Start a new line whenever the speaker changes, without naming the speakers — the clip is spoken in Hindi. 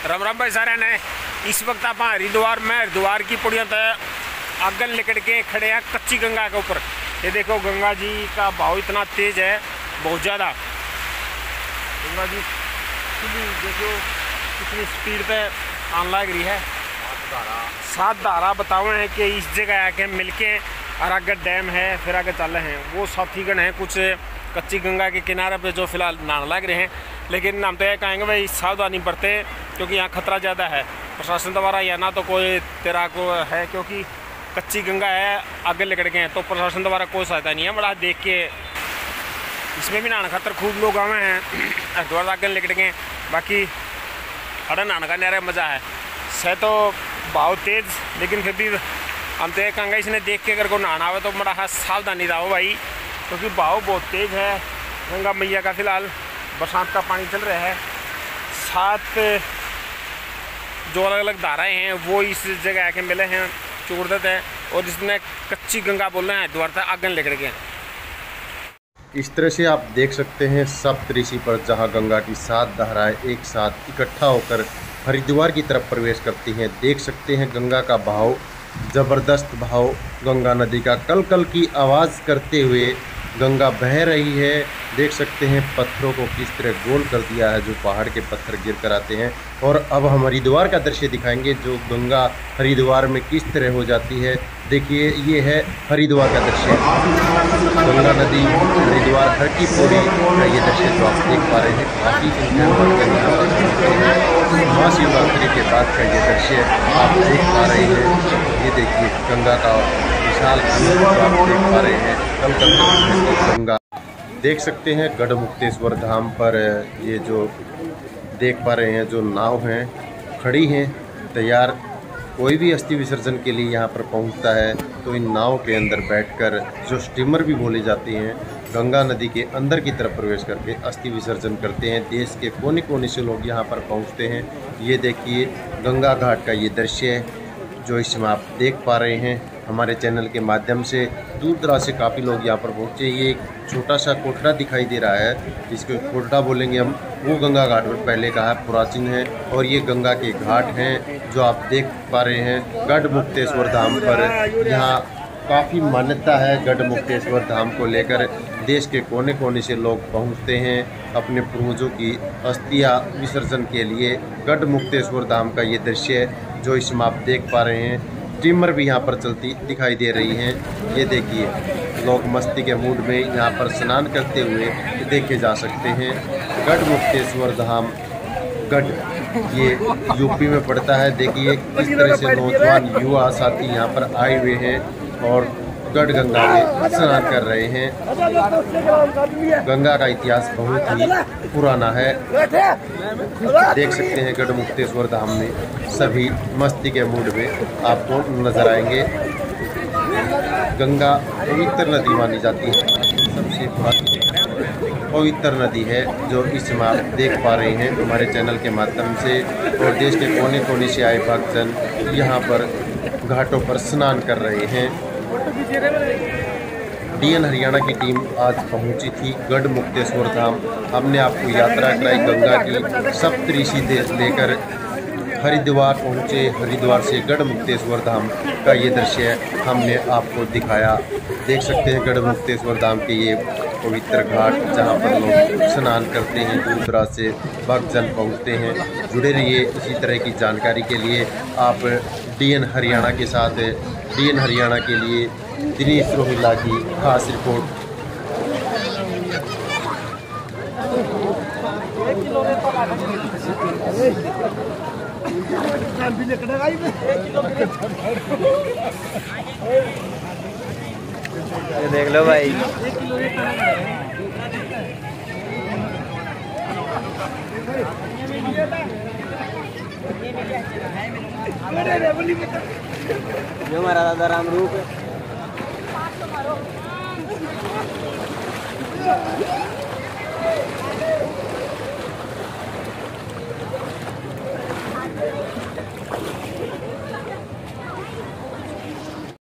राम राम भाई सारे ने। इस वक्त आप हरिद्वार की पुड़िया तय आगन लेकर के खड़े हैं कच्ची गंगा के ऊपर। ये देखो गंगा जी का बहाव इतना तेज है, बहुत ज़्यादा। गंगा जी देखो कितनी स्पीड पे आने लग रही है। 7 धारा बताओ हैं कि इस जगह आके मिलके और आगे डैम है, फिर आगे चल रहे हैं वो साथीगण हैं कुछ कच्ची गंगा के किनारे पे जो फिलहाल नहाने लग रहे हैं। लेकिन हम तो ये कहेंगे भाई सावधानी बरते, क्योंकि यहाँ खतरा ज़्यादा है। प्रशासन द्वारा या ना तो कोई तेरा को है, क्योंकि कच्ची गंगा है आगे लेकर के हैं, तो प्रशासन द्वारा कोई सहायता नहीं है। बड़ा देख के इसमें भी नहाने खातर खूब लोग आए हैं हरिद्वार आगे लेकर के। बाकी अरे नहाने का नया मज़ा है से तो बहुत तेज़, लेकिन फिर भी हम तो ये कहेंगे इसने देख के अगर को नहाना हो तो बड़ा सावधानी रहो भाई, क्योंकि बहाव बहुत तेज़ है। गंगा मैया का फिलहाल बरसात का पानी चल रहा है। 7 जो अलग अलग धाराएं हैं वो इस जगह आके मिले हैं चूड़दत है, और जिसने कच्ची गंगा बोल रहे हैं हरिद्वार तक आगन लेकर के।
इस तरह से आप देख सकते हैं सप्तऋषि पर जहां गंगा की 7 धाराएं एक साथ इकट्ठा होकर हरिद्वार की तरफ प्रवेश करती हैं। देख सकते हैं गंगा का बहाव, ज़बरदस्त बहाव गंगा नदी का कल कल की आवाज़ करते हुए गंगा बह रही है। देख सकते हैं पत्थरों को किस तरह गोल कर दिया है, जो पहाड़ के पत्थर गिर कर आते हैं। और अब हम हरिद्वार का दृश्य दिखाएंगे जो गंगा हरिद्वार में किस तरह हो जाती है। देखिए ये है हरिद्वार का दृश्य, गंगा नदी हरिद्वार हर की पौड़ी का ये दृश्य जो आप देख पा रहे हैं। काफ़ी संख्या में महाशिवरात्रि के बाद का ये दृश्य आप देख पा रहे हैं। ये देखिए गंगा का विशाल आप देख पा रहे हैं। कल गंगा देख सकते हैं गढ़मुक्तेश्वर धाम पर ये जो देख पा रहे हैं जो नाव हैं खड़ी हैं तैयार। कोई भी अस्थि विसर्जन के लिए यहाँ पर पहुँचता है तो इन नाव के अंदर बैठकर, जो स्टीमर भी बोले जाते हैं, गंगा नदी के अंदर की तरफ प्रवेश करके अस्थि विसर्जन करते हैं। देश के कोने कोने से लोग यहाँ पर पहुँचते हैं। ये देखिए गंगा घाट का ये दृश्य है जो इसमें आप देख पा रहे हैं। हमारे चैनल के माध्यम से दूर दराज से काफ़ी लोग यहाँ पर पहुँचे। ये एक छोटा सा कोठरा दिखाई दे रहा है, जिसको कोठरा बोलेंगे हम, वो गंगा घाट में पहले का है, प्राचीन है। और ये गंगा के घाट हैं जो आप देख पा रहे हैं गढ़मुक्तेश्वर धाम पर। यहाँ काफ़ी मान्यता है गढ़मुक्तेश्वर धाम को लेकर। देश के कोने कोने से लोग पहुँचते हैं अपने पूर्वजों की अस्थियाँ विसर्जन के लिए। गढ़मुक्तेश्वर धाम का ये दृश्य जो इसमें आप देख पा रहे हैं। स्टीमर भी यहाँ पर चलती दिखाई दे रही हैं। ये देखिए लोग मस्ती के मूड में यहाँ पर स्नान करते हुए देखे जा सकते हैं। गढ़मुक्तेश्वर धाम गढ़ ये यूपी में पड़ता है। देखिए किस तरह से नौजवान युवा साथी यहाँ पर आए हुए हैं और गढ़ गंगा में स्नान कर रहे हैं। गंगा का इतिहास बहुत ही पुराना है। देख सकते हैं गढ़मुक्तेश्वर धाम में सभी मस्ती के मूड में आपको नजर आएंगे। गंगा पवित्र नदी मानी जाती है, सबसे पवित्र नदी है जो इसमें आप देख पा रहे हैं हमारे चैनल के माध्यम से। और देश के कोने कोने से आए भक्तजन यहाँ पर घाटों पर स्नान कर रहे हैं। DN हरियाणा की टीम आज पहुंची थी गढ़मुक्तेश्वर धाम। हमने आपको यात्रा कराई गंगा की सप्तऋषि लेकर हरिद्वार पहुंचे। हरिद्वार से गढ़मुक्तेश्वर धाम का ये दृश्य हमने आपको दिखाया। देख सकते हैं गढ़मुक्तेश्वर धाम के ये पवित्र घाट जहां पर लोग स्नान करते हैं, दूर दराज से भक्तजन पहुंचते हैं। जुड़े रहिए इसी तरह की जानकारी के लिए आप DN हरियाणा के साथ। DN हरियाणा के लिए दिनेश रोहिला की खास रिपोर्ट।
ये देख लो भाई, जो हमारा राधा राम रूप है।